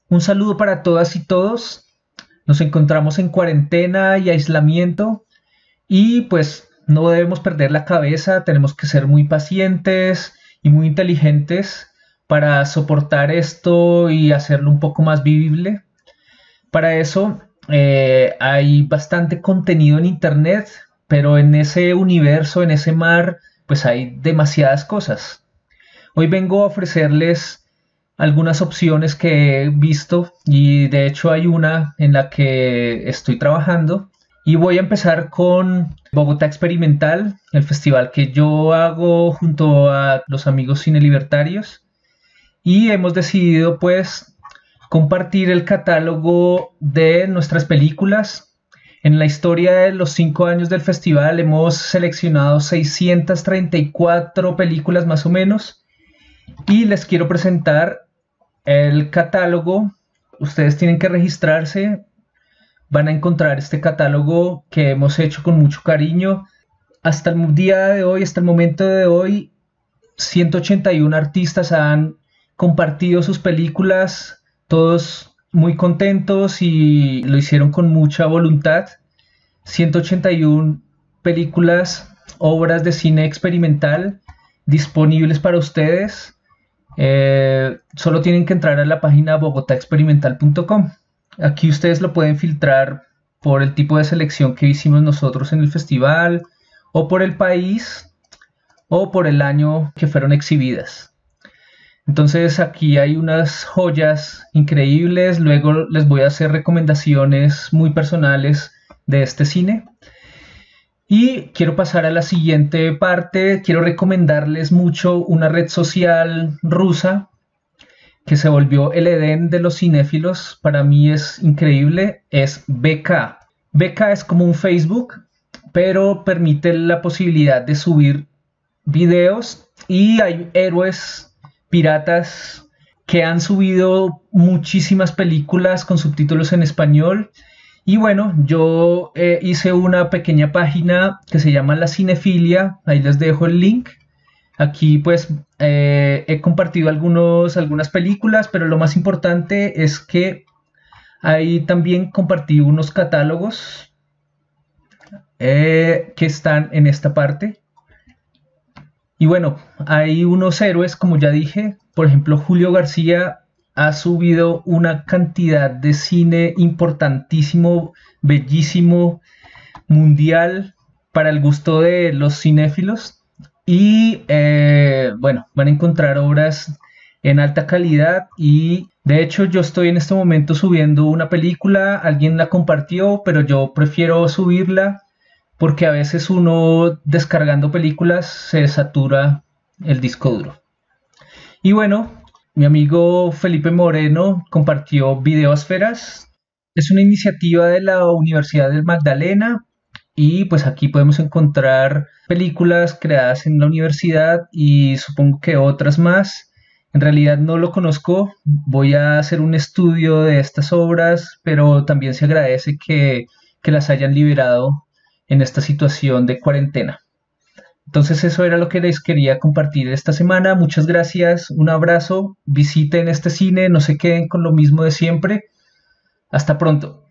Un saludo para todas y todos. Nos encontramos en cuarentena y aislamiento y pues no debemos perder la cabeza, tenemos que ser muy pacientes y muy inteligentes para soportar esto y hacerlo un poco más vivible. Para eso hay bastante contenido en internet, pero en ese universo, en ese mar, pues hay demasiadas cosas. Hoy vengo a ofrecerles algunas opciones que he visto y de hecho hay una en la que estoy trabajando y voy a empezar con Bogotá Experimental, el festival que yo hago junto a los amigos cine libertarios y hemos decidido pues compartir el catálogo de nuestras películas. En la historia de los 5 años del festival hemos seleccionado 634 películas más o menos y les quiero presentar el catálogo. Ustedes tienen que registrarse, van a encontrar este catálogo que hemos hecho con mucho cariño. Hasta el día de hoy, hasta el momento de hoy, 181 artistas han compartido sus películas, todos muy contentos y lo hicieron con mucha voluntad. 181 películas, obras de cine experimental disponibles para ustedes. Solo tienen que entrar a la página bogotaexperimental.com. Aquí ustedes lo pueden filtrar por el tipo de selección que hicimos nosotros en el festival, o por el país, o por el año que fueron exhibidas. Entonces aquí hay unas joyas increíbles. Luego les voy a hacer recomendaciones muy personales de este cine. Y quiero pasar a la siguiente parte. Quiero recomendarles mucho una red social rusa que se volvió el Edén de los cinéfilos. Para mí es increíble. Es VK. VK es como un Facebook, pero permite la posibilidad de subir videos y hay héroes piratas que han subido muchísimas películas con subtítulos en español. Y bueno, yo hice una pequeña página que se llama La Cinefilia, ahí les dejo el link. Aquí pues he compartido algunas películas, pero lo más importante es que ahí también compartí unos catálogos que están en esta parte. Y bueno, hay unos héroes, como ya dije, por ejemplo, Julio García ha subido una cantidad de cine importantísimo, bellísimo, mundial, para el gusto de los cinéfilos. Y bueno, van a encontrar obras en alta calidad y de hecho yo estoy en este momento subiendo una película, alguien la compartió, pero yo prefiero subirla porque a veces uno descargando películas se satura el disco duro. Y bueno, mi amigo Felipe Moreno compartió Videosferas. Es una iniciativa de la Universidad del Magdalena y pues aquí podemos encontrar películas creadas en la universidad y supongo que otras más. En realidad no lo conozco, voy a hacer un estudio de estas obras, pero también se agradece que las hayan liberado en esta situación de cuarentena. Entonces eso era lo que les quería compartir esta semana. Muchas gracias, un abrazo, visiten este cine, no se queden con lo mismo de siempre. Hasta pronto.